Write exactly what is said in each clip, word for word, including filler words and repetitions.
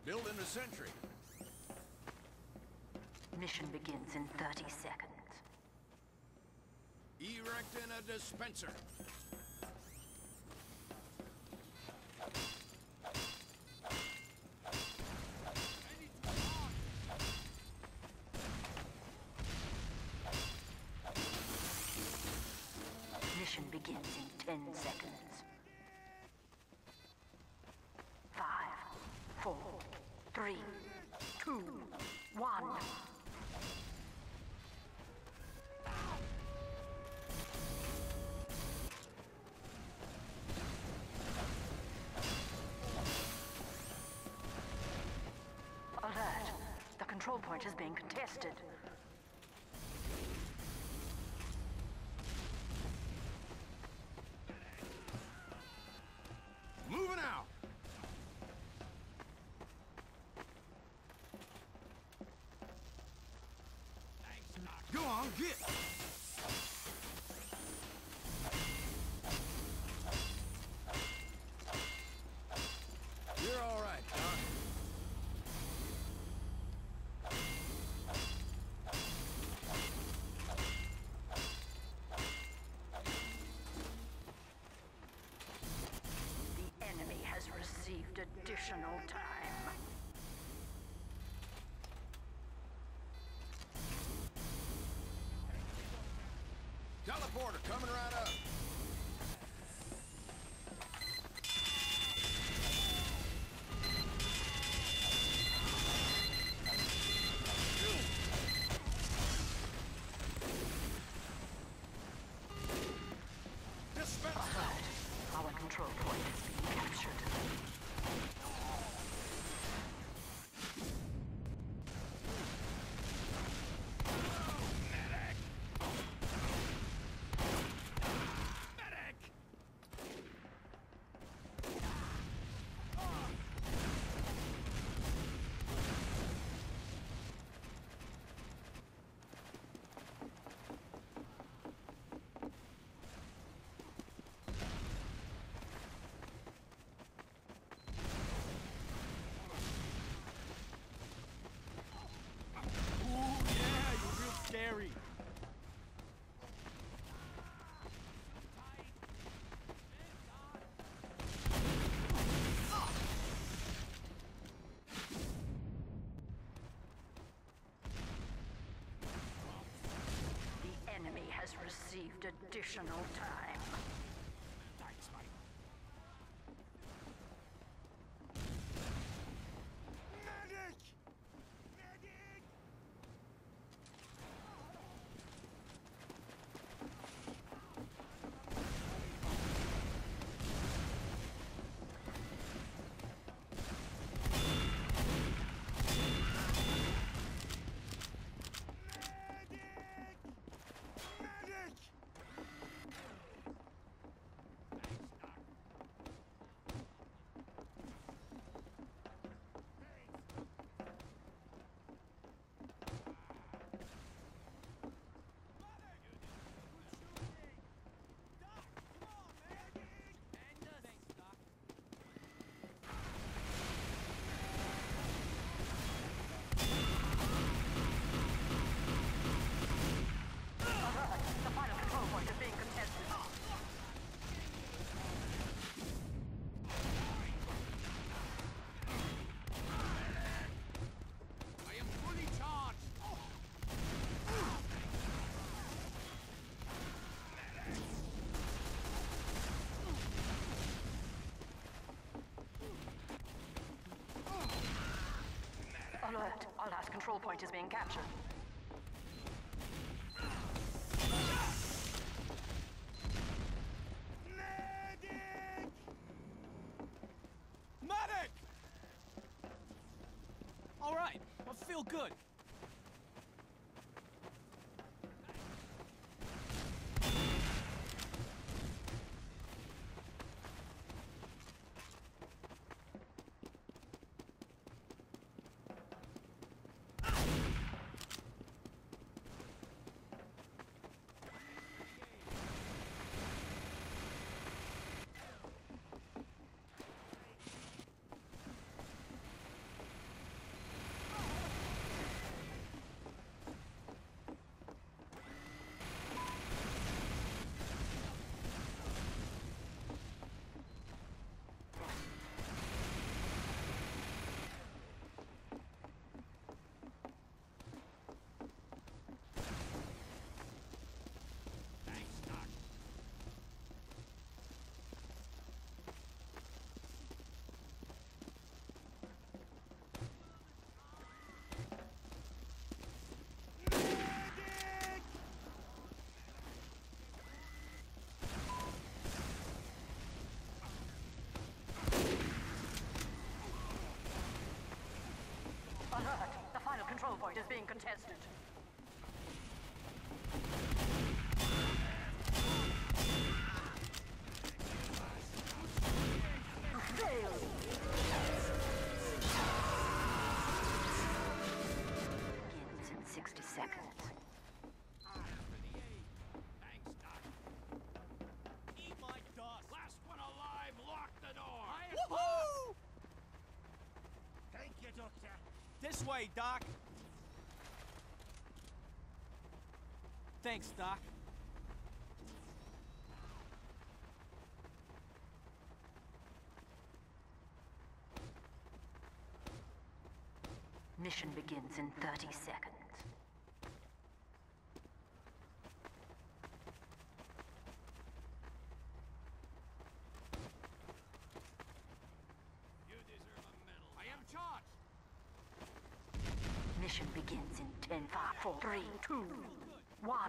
Building a sentry. Mission begins in thirty seconds. Erecting a dispenser. Mission begins in ten seconds. Five, four, three, two, one. Alert. The control point is being contested. Moving out! Go on, get! You're all right, Doc. The enemy has received additional time. Teleporter coming right up. Dispense. Our control point is being captured. Scary. The enemy has received additional time. Thanks, mate. Medic! The final control point is being contested. I am fully charged! Alert. Our last control point is being captured. Medic! All right, I feel good. being contested. Fail. Begins in sixty seconds. Thanks, Doc. Eat my dust. Last one alive, lock the door. Woohoo! Thank you, Doctor. This way, Doc. Thanks, Doc. Mission begins in thirty seconds. You deserve a medal. I am charged. Mission begins in ten, five, four, three, two, one.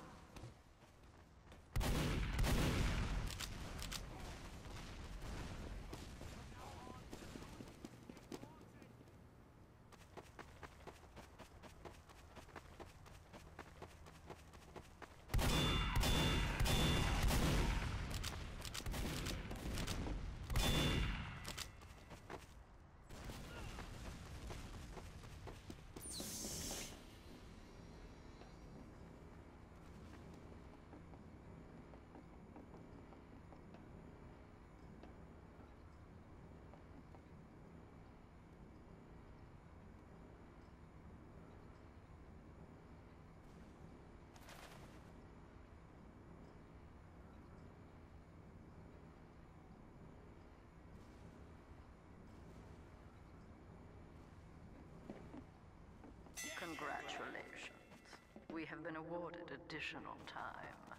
Congratulations. We have been awarded additional time.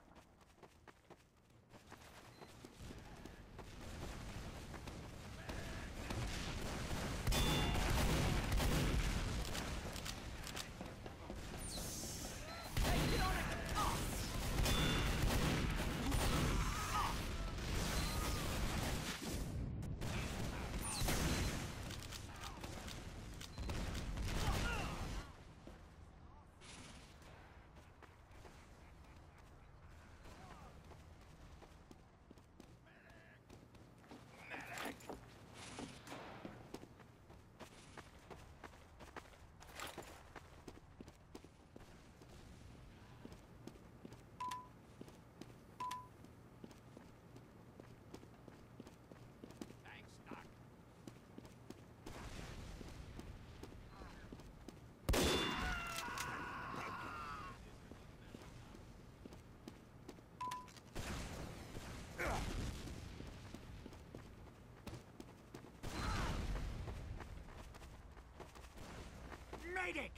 Thanks, Doc. Medic!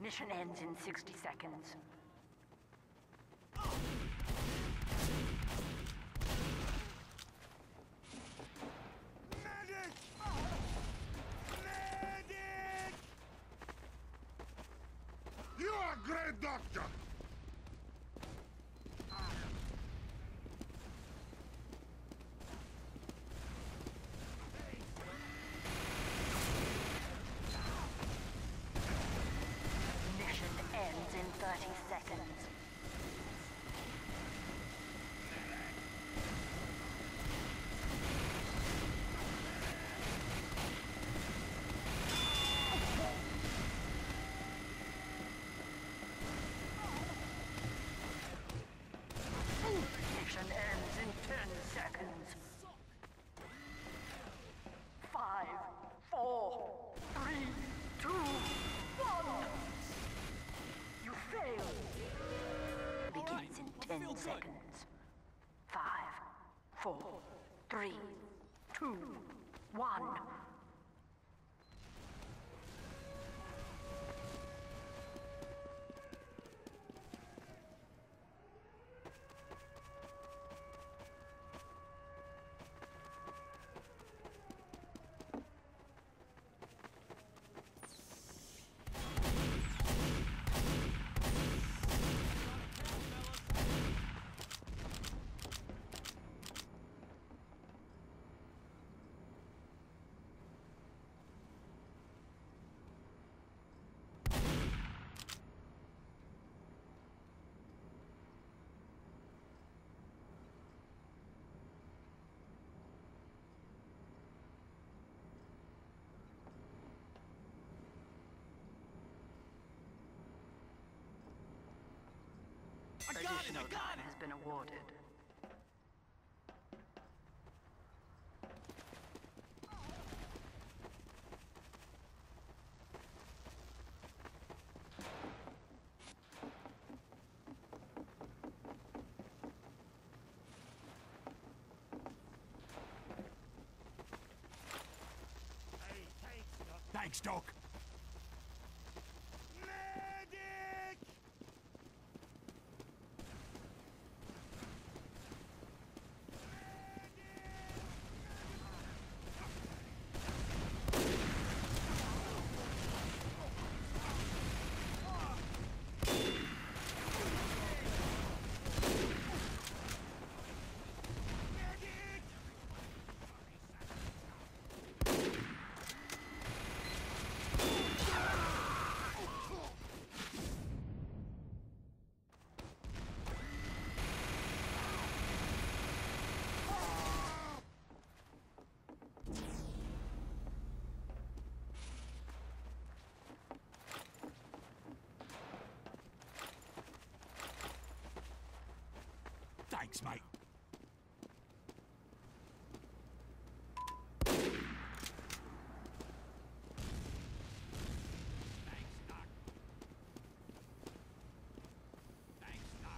Mission ends in sixty seconds. Medic! Medic! You are a great doctor! Mission ends in thirty seconds. Mission ends in ten seconds. Five, four, three, two, one. You failed. Begins in ten feel good. seconds. Five, four, three, two, one. I got it! Additional I got time it! has been awarded. Hey, thanks, Doc. Thanks, Doc. Medic! Thanks, mate. Thanks, Doc. Thanks, Doc.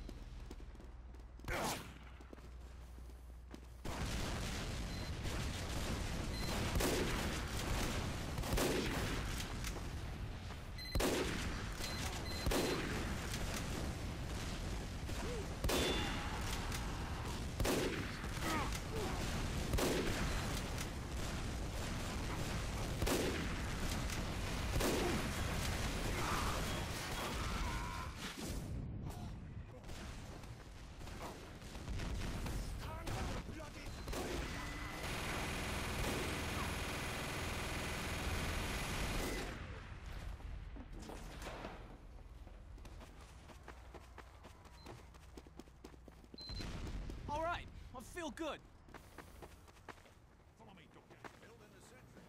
All right, I feel good. Follow me, Doctor. Build in the sentry.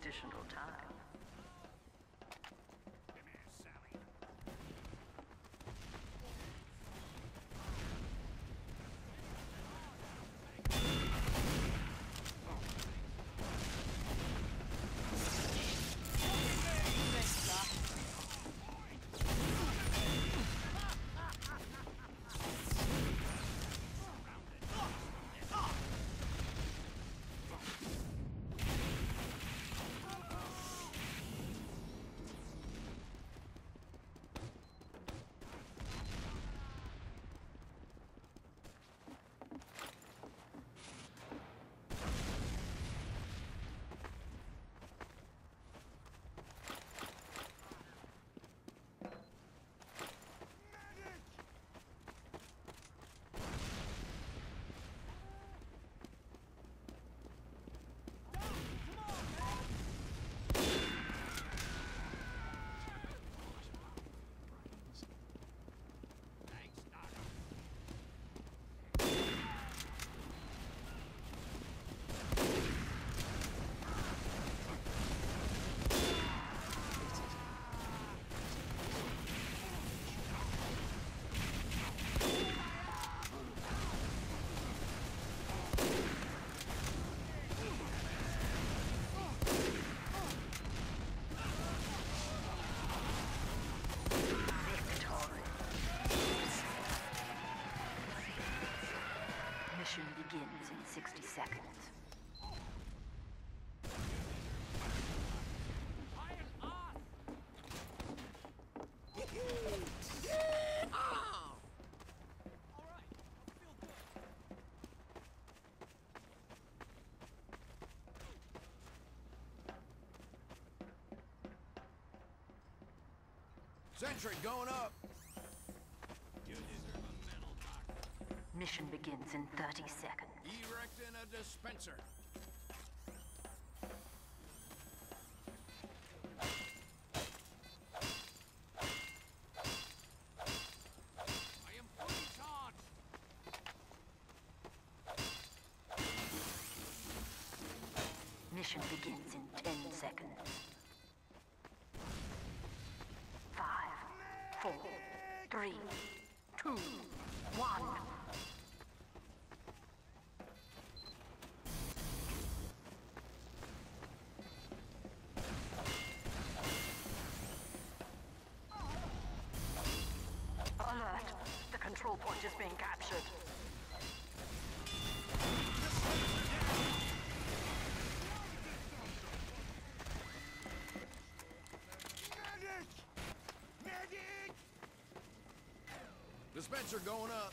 additional time. Come here, Sally. Mission begins in sixty seconds. Sentry going up. You deserve a medal, Doc. Mission begins in thirty seconds. Erecting a dispenser. I am fully charged. Mission begins in ten seconds. Five, four, three, two, one. Alert! The control point is being captured. Medic! Medic! Dispenser going up.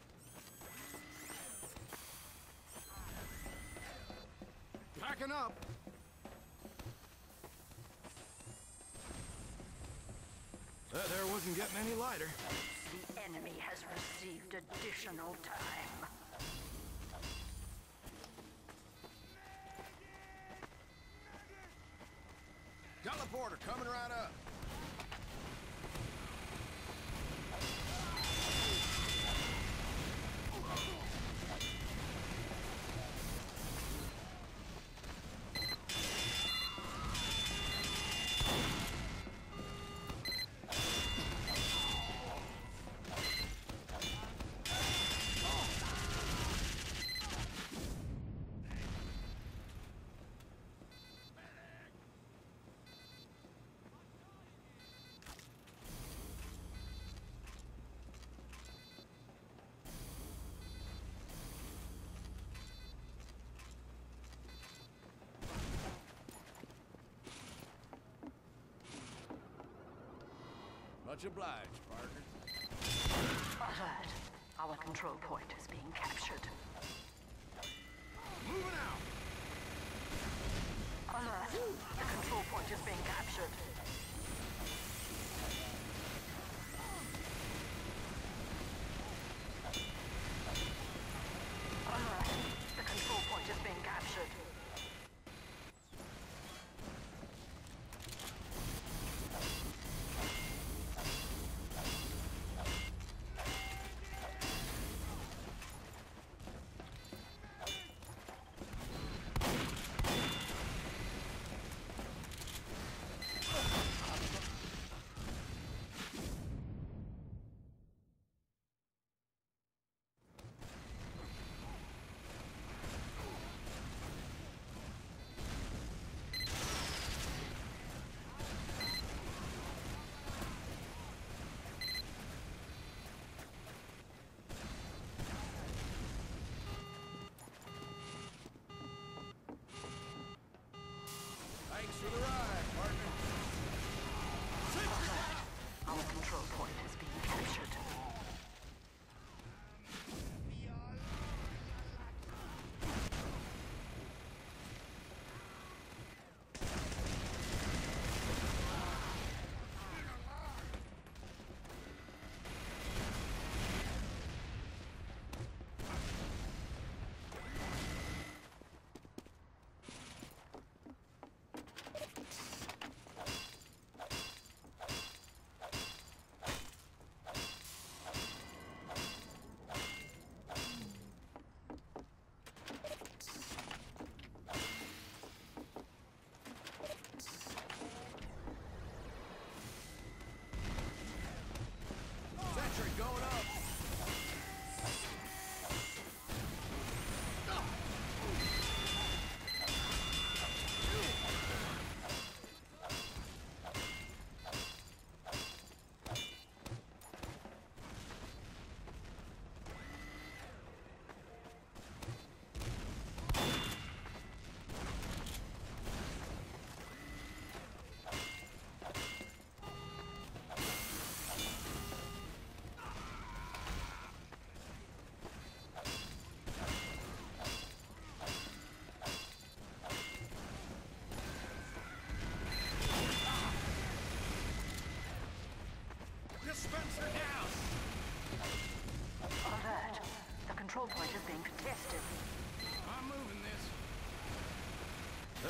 Packing up. That there wasn't getting any lighter. The enemy has received additional time. Teleporter coming right up. Much obliged, partner. Alert! Our control point is being captured. Moving out. Alert! The control point is being captured. Alert! The control point is being captured.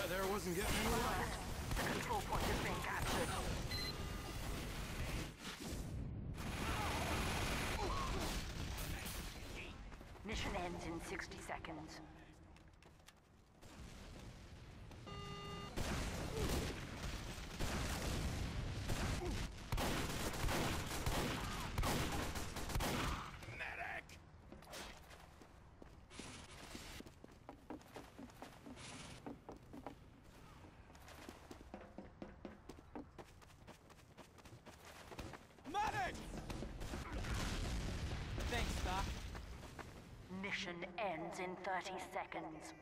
Uh, there wasn't getting any lighter. The control point is being captured. Mission ends in sixty seconds. Medic! Medic! Thanks, Doc. Mission ends in thirty seconds.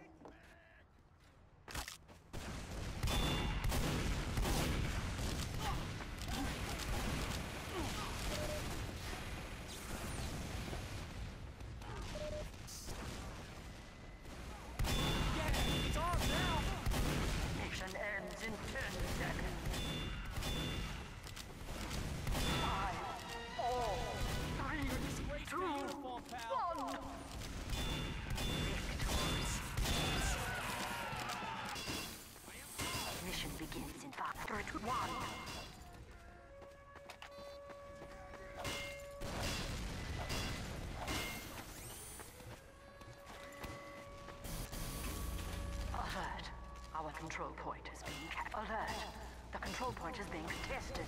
Get it! It's ours now! Mission ends in ten seconds. Five, four, three, two, Beautiful, pal. one. Mission begins in five, three, two, one. Alert. Our control point is being captured. Alert. The control point is being contested.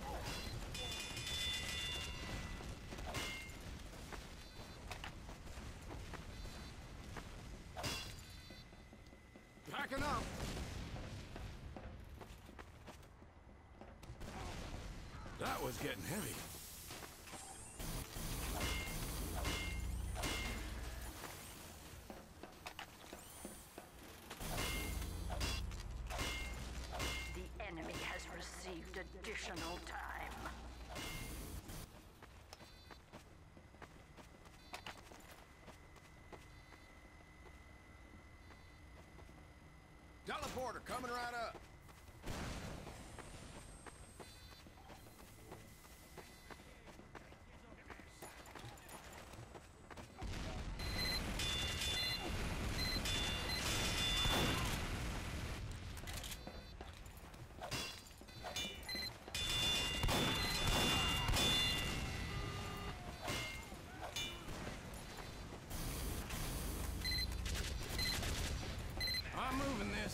Packing up! That was getting heavy. The enemy has received additional time. Teleporter coming right up. I'm moving this.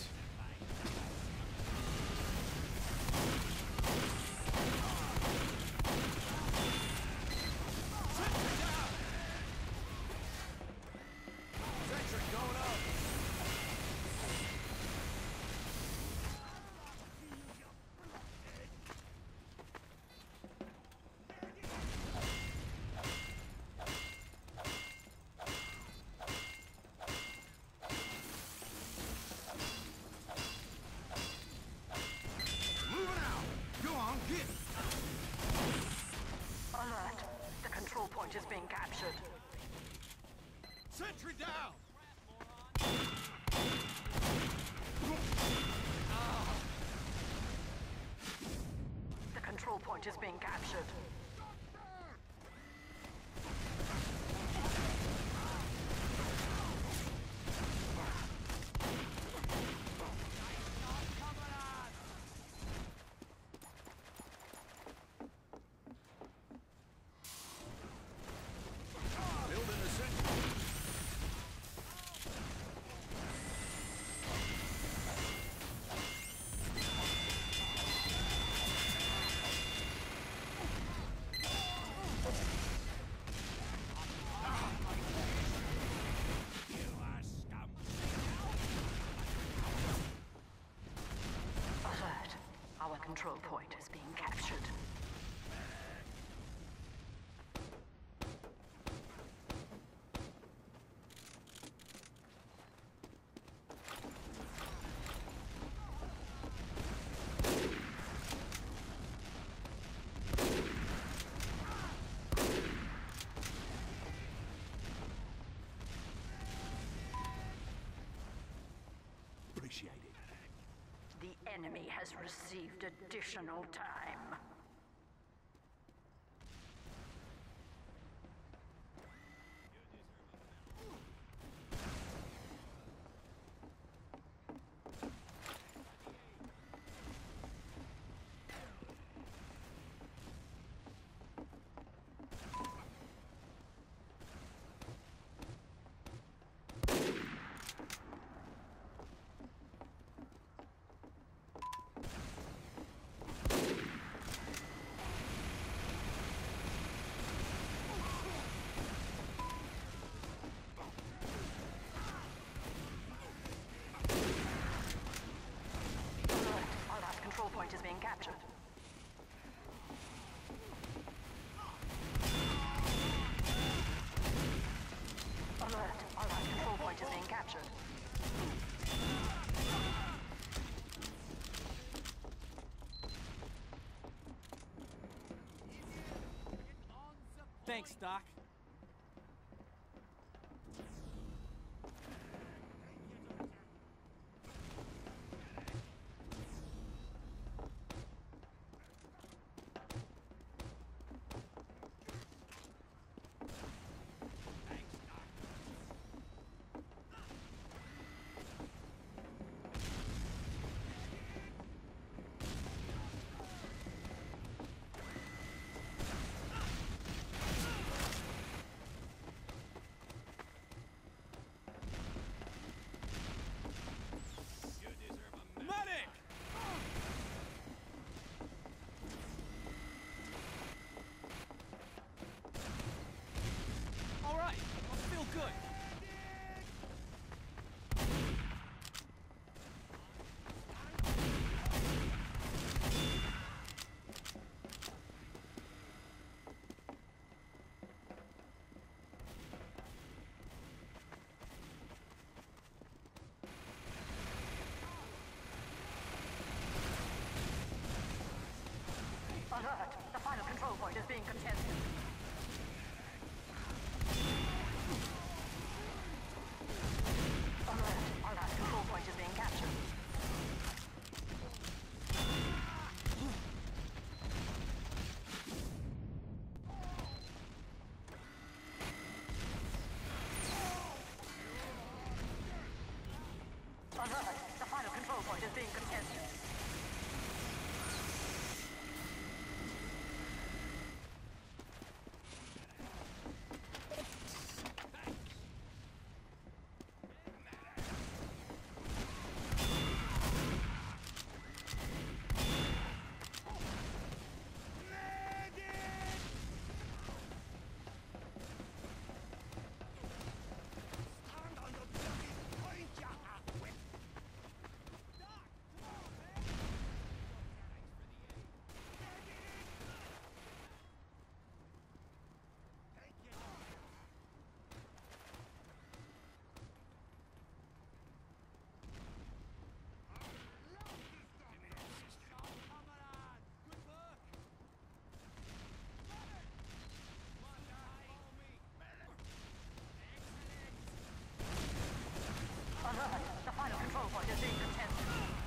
Sentry going up. Moving out. Go on, get it. Alert. The control point is being captured. Sentry down. The control point is being captured. Building the sentry. You are scum. Alert. Our control point is being captured. Appreciate it. The enemy has received additional time. point is being captured. Thanks, Doc. Alert! The final control point is being contested. Alert! Our last control point is being captured. Alert! The final control point is being contested. Alert! The final control point is being contested.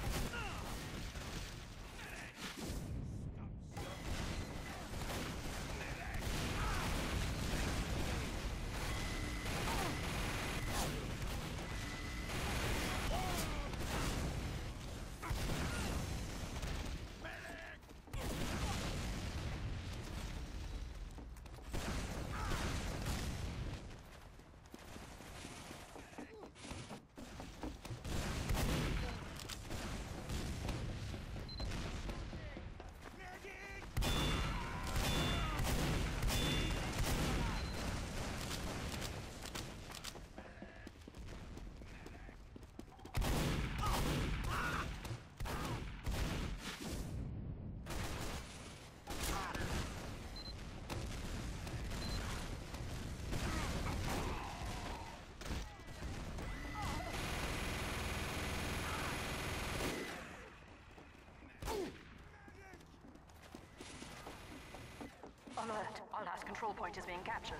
Alert! Our last control point is being captured.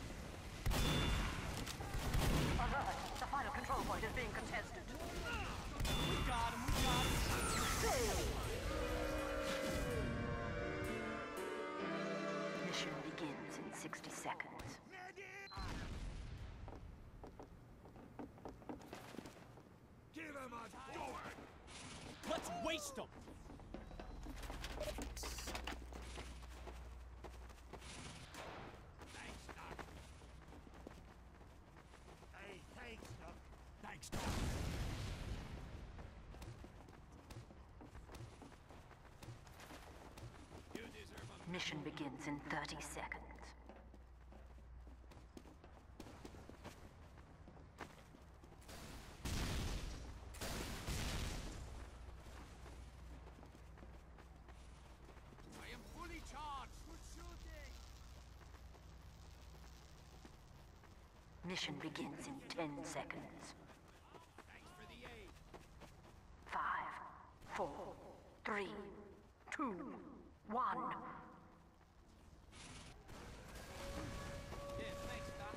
Alert! The final control point is being contested. We got him, we got him. Mission begins in sixty seconds. Give him a door! Let's waste them. Hey, thanks, Doc. Thanks, Doc. You deserve a Mission begins in thirty seconds. I am fully charged. Good shooting. Mission begins in ten seconds. Thanks for the aid. Five, four, three, two, one. Yeah, thanks, Doc.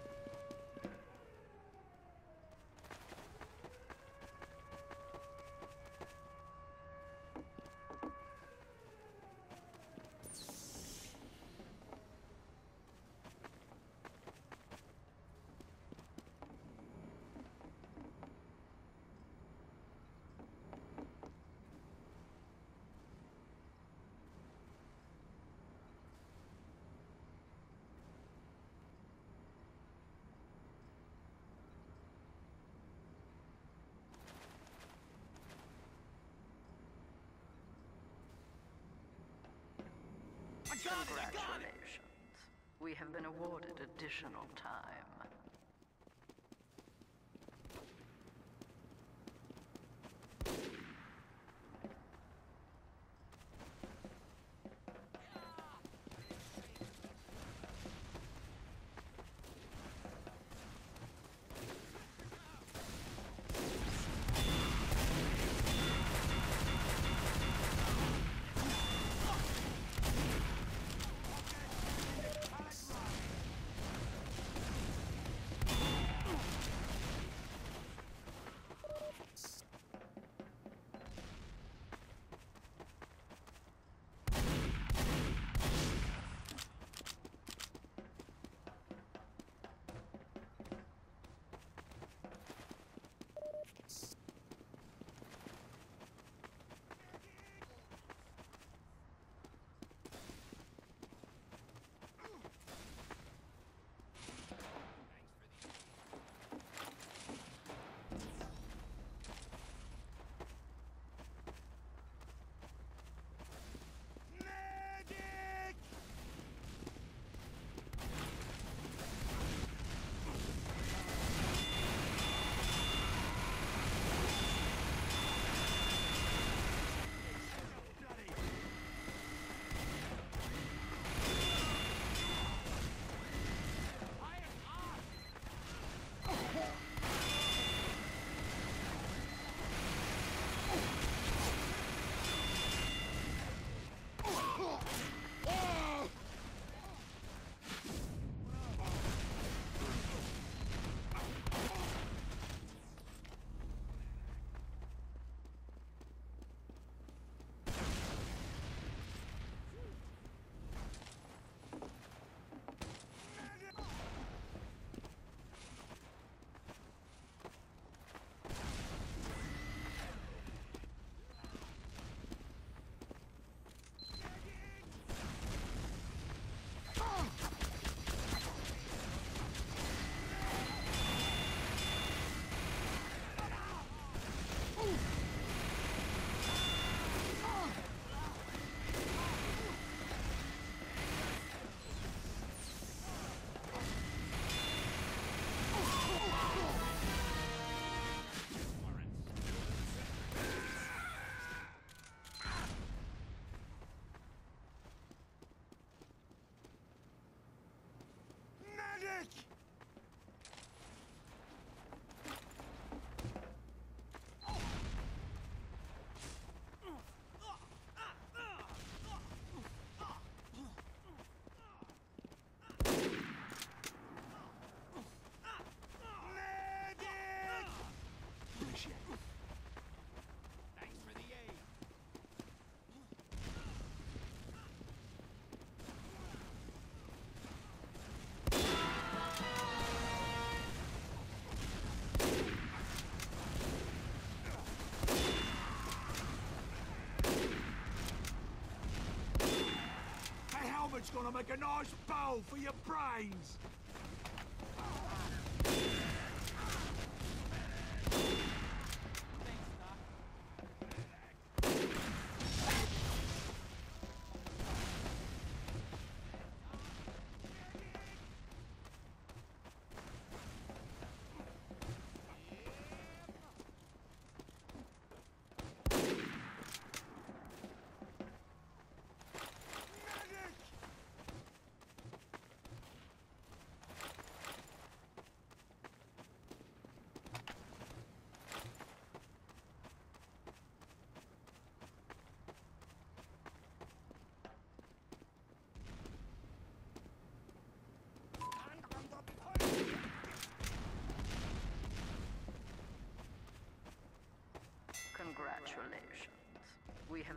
I got it, I got it! Congratulations. We have been awarded additional time. Helmet's gonna make a nice bowl for your brains!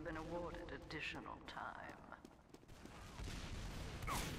been awarded additional time.